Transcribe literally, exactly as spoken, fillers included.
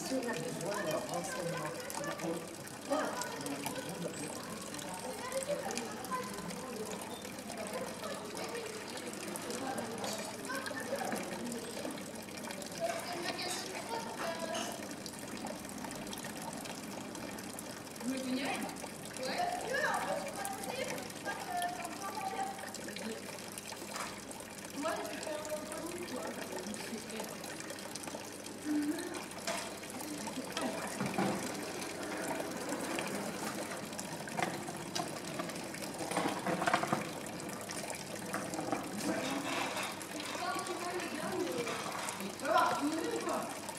si on a besoin de renseignements, Vous voulez venir? Ouais. Moi, je vais faire un peu quoi. Ça va, tu me dis quoi?